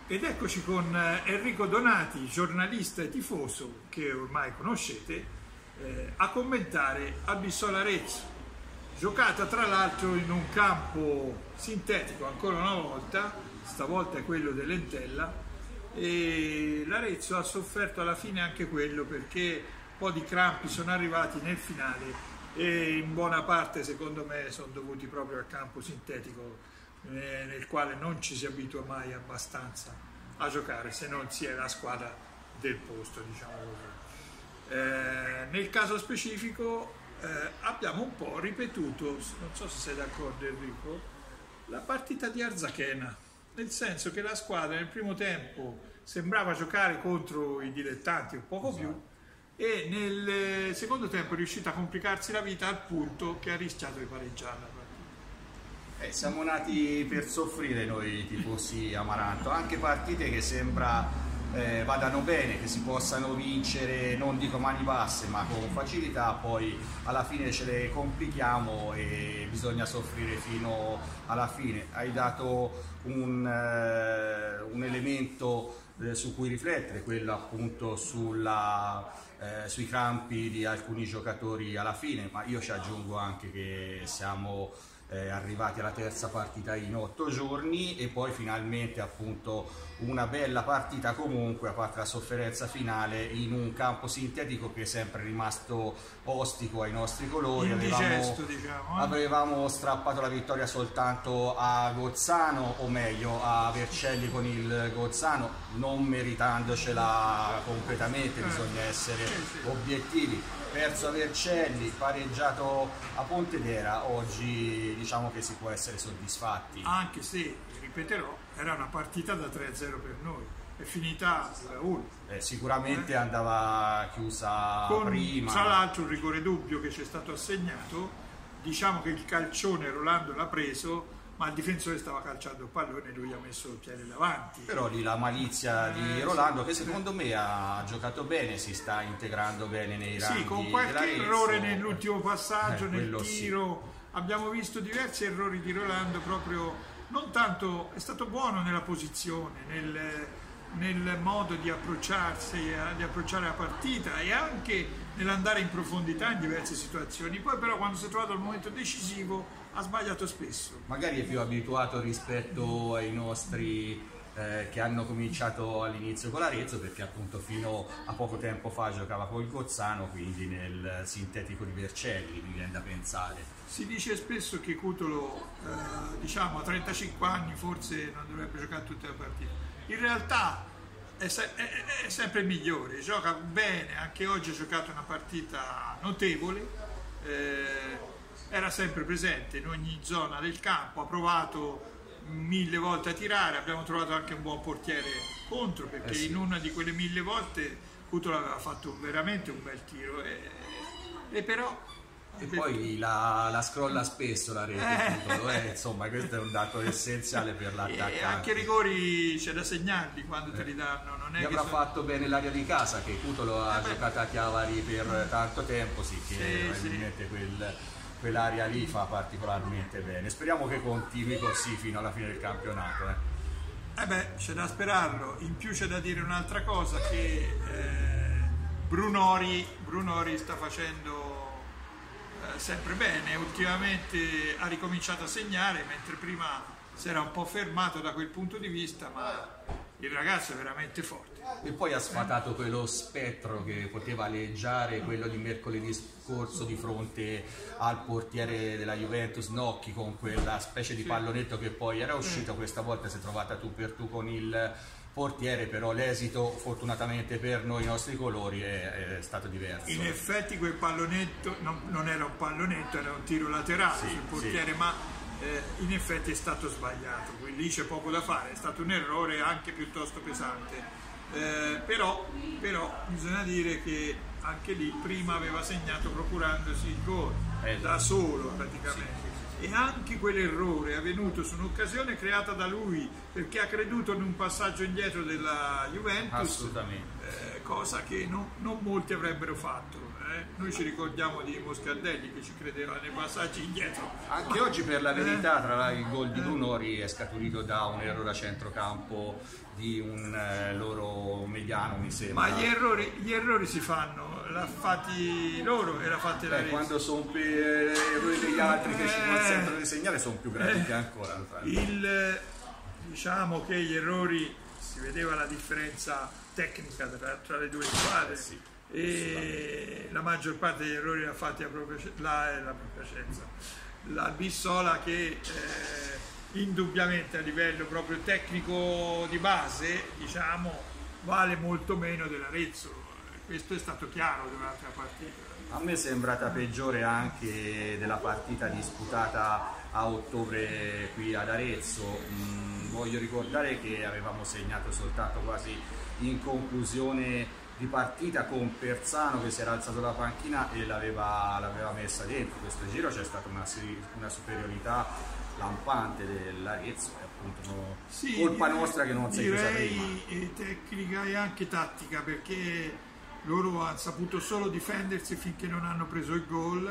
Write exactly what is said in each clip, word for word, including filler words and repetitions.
Ed eccoci con Enrico Donati, giornalista e tifoso che ormai conoscete, eh, a commentare Albissola Arezzo, giocata tra l'altro in un campo sintetico ancora una volta, stavolta è quello dell'Entella, e l'Arezzo ha sofferto alla fine anche quello perché un po' di crampi sono arrivati nel finale e in buona parte secondo me sono dovuti proprio al campo sintetico, nel quale non ci si abitua mai abbastanza a giocare, se non si è la squadra del posto, diciamo così. Eh, nel caso specifico eh, abbiamo un po' ripetuto, non so se sei d'accordo Enrico, la partita di Arzachena, nel senso che la squadra nel primo tempo sembrava giocare contro i dilettanti un poco più, e nel secondo tempo è riuscita a complicarsi la vita al punto che ha rischiato di pareggiare. Eh, siamo nati per soffrire noi tifosi Amaranto, anche partite che sembra eh, vadano bene, che si possano vincere, non dico mani basse, ma con facilità, poi alla fine ce le complichiamo e bisogna soffrire fino alla fine. Hai dato un, eh, un elemento eh, su cui riflettere, quello appunto sulla, eh, sui crampi di alcuni giocatori alla fine, ma io ci aggiungo anche che siamo Eh, arrivati alla terza partita in otto giorni e poi finalmente appunto una bella partita comunque, a parte la sofferenza finale, in un campo sintetico che è sempre rimasto ostico ai nostri colori. Indigesto, avevamo, diciamo, eh? avevamo strappato la vittoria soltanto a Gozzano, o meglio a Vercelli con il Gozzano, non meritandocela completamente, eh. bisogna essere sì, sì. obiettivi. Perso a Vercelli, pareggiato a Pontedera, oggi diciamo che si può essere soddisfatti. Anche se, ripeterò, era una partita da tre a zero per noi, è finita due a uno. Eh, sicuramente eh? andava chiusa con, prima. Tra l'altro un rigore dubbio che ci è stato assegnato, diciamo che il calcione Rolando l'ha preso, ma il difensore stava calciando il pallone e lui ha messo il piede davanti. Però lì la malizia eh, di Rolando, che secondo me ha giocato bene, si sta integrando bene nei ranghi. Sì, con qualche errore nell'ultimo passaggio, eh, nel tiro. Sì. Abbiamo visto diversi errori di Rolando, proprio non tanto, è stato buono nella posizione, nel, nel modo di approcciarsi, di approcciare la partita e anche nell'andare in profondità in diverse situazioni. Poi però quando si è trovato il momento decisivo ha sbagliato spesso. Magari è più abituato rispetto ai nostri eh, che hanno cominciato all'inizio con l'Arezzo, perché appunto fino a poco tempo fa giocava col Gozzano, quindi nel sintetico di Vercelli, mi viene da pensare. Si dice spesso che Cutolo eh, diciamo a trentacinque anni forse non dovrebbe giocare tutte le partite. In realtà è, se è, è sempre il migliore, gioca bene, anche oggi ha giocato una partita notevole. Eh, era sempre presente in ogni zona del campo, ha provato mille volte a tirare, abbiamo trovato anche un buon portiere contro, perché eh sì. in una di quelle mille volte Cutolo aveva fatto veramente un bel tiro e, e però e poi la, la scrolla spesso la rete, eh. Cutolo, eh, insomma questo è un dato essenziale per l'attaccante. E anche i rigori c'è da segnarli quando eh. te li danno, non è che avrà sono... fatto bene l'area di casa, che Cutolo ha eh giocato a Chiavari per tanto tempo, sì, che sì, probabilmente sì. quel quell'area lì fa particolarmente bene. Speriamo che continui così fino alla fine del campionato. Eh, eh beh, c'è da sperarlo. In più c'è da dire un'altra cosa, che eh, Brunori, Brunori sta facendo eh, sempre bene, ultimamente ha ricominciato a segnare, mentre prima si era un po' fermato da quel punto di vista, ma il ragazzo è veramente forte. E poi ha sfatato quello spettro che poteva aleggiare, quello di mercoledì scorso di fronte al portiere della Juventus Nocchi, con quella specie di pallonetto che poi era uscito. Questa volta si è trovata tu per tu con il portiere, però l'esito fortunatamente per noi, i nostri colori, è, è stato diverso. In effetti quel pallonetto non, non era un pallonetto, era un tiro laterale sì, sul portiere, sì. ma Eh, in effetti è stato sbagliato, quindi lì c'è poco da fare, è stato un errore anche piuttosto pesante, eh, però, però bisogna dire che anche lì prima aveva segnato procurandosi il gol eh, da solo praticamente, sì, sì, sì. E anche quell'errore è avvenuto su un'occasione creata da lui, perché ha creduto in un passaggio indietro della Juventus, assolutamente, eh, cosa che non, non molti avrebbero fatto. Eh? Noi ci ricordiamo di Moscardelli che ci credeva nei passaggi indietro. Anche oggi, per la verità, tra il gol di Brunori è scaturito da un errore a centrocampo di un eh, loro mediano, mi sembra. Ma gli errori, gli errori si fanno, l'ha fatti loro e l'ha fatti la Beh, Arezzo. quando sono per errori degli altri che ci Eh, consentono di segnare, sono più grandi eh, ancora. Il, diciamo che gli errori, si vedeva la differenza tecnica tra, tra le due squadre, sì, e la maggior parte degli errori l'ha fatti la propria, la, la propria Scienza. La Bissola che eh, indubbiamente a livello proprio tecnico di base, diciamo, vale molto meno dell'Arezzo. Questo è stato chiaro durante la partita. A me è sembrata peggiore anche della partita disputata a ottobre qui ad Arezzo. Mm, voglio ricordare che avevamo segnato soltanto quasi in conclusione di partita con Perzano che si era alzato dalla panchina e l'aveva messa dentro. Questo giro c'è stata una, una superiorità lampante dell'Arezzo, è appunto no, sì, colpa nostra che non si è chiusa prima. Direi tecnica e anche tattica, perché loro hanno saputo solo difendersi finché non hanno preso il gol,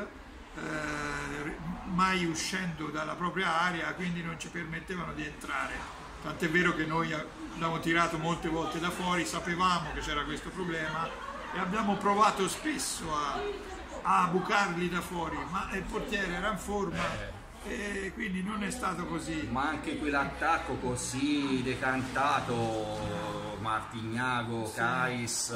eh, mai uscendo dalla propria area, quindi non ci permettevano di entrare. Tant'è vero che noi abbiamo tirato molte volte da fuori, sapevamo che c'era questo problema e abbiamo provato spesso a, a bucarli da fuori, ma il portiere era in forma e quindi non è stato così. Ma anche quell'attacco così decantato, Martignago, sì. Kais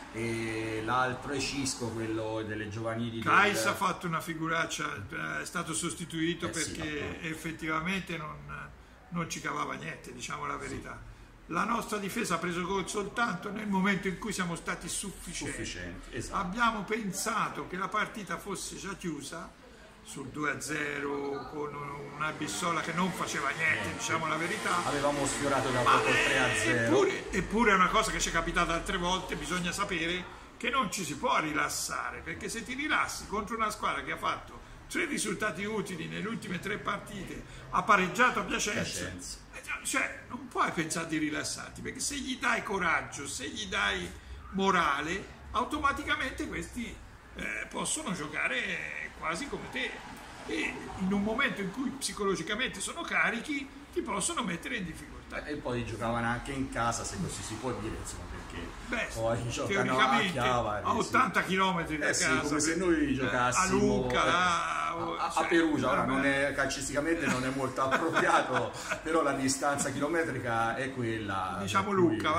e l'altro è Cisco, quello delle giovanili. Kais del... ha fatto una figuraccia, è stato sostituito eh perché sì, effettivamente non, non ci cavava niente, diciamo la verità. Sì. La nostra difesa ha preso gol soltanto nel momento in cui siamo stati sufficienti. Sufficienti, esatto. Abbiamo pensato che la partita fosse già chiusa sul due a zero con una Bissola che non faceva niente, niente. Diciamo la verità. Avevamo sfiorato da poco il tre a zero. Eppure, eppure è una cosa che ci è capitata altre volte, bisogna sapere che non ci si può rilassare, perché se ti rilassi contro una squadra che ha fatto tre risultati utili nelle ultime tre partite, ha pareggiato a Piacenza, Piacenza. Cioè, non puoi pensare di rilassarti, perché se gli dai coraggio, se gli dai morale, automaticamente questi eh, possono giocare quasi come te e in un momento in cui psicologicamente sono carichi ti possono mettere in difficoltà. E poi giocavano anche in casa, se così si può dire, insomma, perché beh, poi giocano teoricamente a Chiavari, a ottanta chilometri da eh casa, sì, come se noi giocassimo a Lucca, eh, a, a, cioè, a Perugia. Ora non è, calcisticamente non è molto appropriato, però la distanza chilometrica è quella, diciamo cui... Lucca,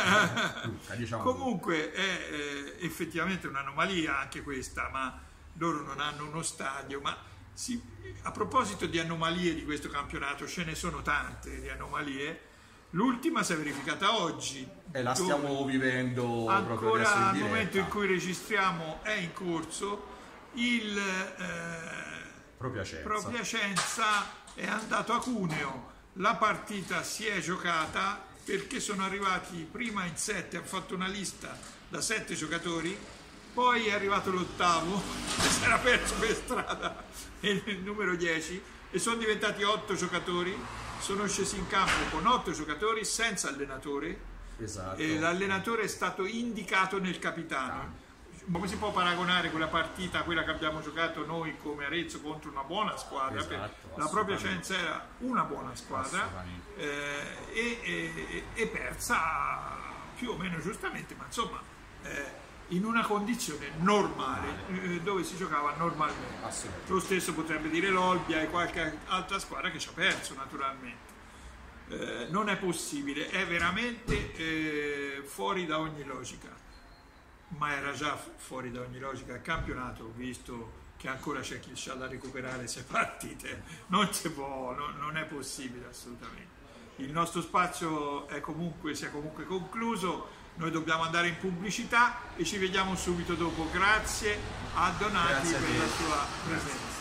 va? Lucca, diciamo comunque è eh, effettivamente un'anomalia anche questa, ma loro non hanno uno stadio. Ma si, a proposito di anomalie di questo campionato, ce ne sono tante di anomalie. L'ultima si è verificata oggi e la stiamo vivendo proprio adesso in ancora al diretta. momento in cui registriamo è in corso il eh, Pro Piacenza. Pro Piacenza è andato a Cuneo, la partita si è giocata perché sono arrivati prima in sette, hanno fatto una lista da sette giocatori, poi è arrivato l'ottavo che si era perso per strada, il numero dieci, e sono diventati otto giocatori, sono scesi in campo con otto giocatori senza allenatore. Esatto. E l'allenatore è stato indicato nel capitano. Come si può paragonare quella partita a quella che abbiamo giocato noi come Arezzo contro una buona squadra? Esatto, la propria Piacenza era una buona squadra eh, e, e, e persa più o meno giustamente, ma insomma eh, in una condizione normale eh, dove si giocava normalmente. Lo stesso potrebbe dire l'Olbia e qualche altra squadra che ci ha perso naturalmente. Eh, non è possibile, è veramente eh, fuori da ogni logica, ma era già fuori da ogni logica il campionato, visto che ancora c'è chi c'ha da recuperare sei partite, non si può, no, non è possibile assolutamente. Il nostro spazio è comunque, si è comunque concluso, noi dobbiamo andare in pubblicità e ci vediamo subito dopo. Grazie a Donati Grazie a per la sua presenza.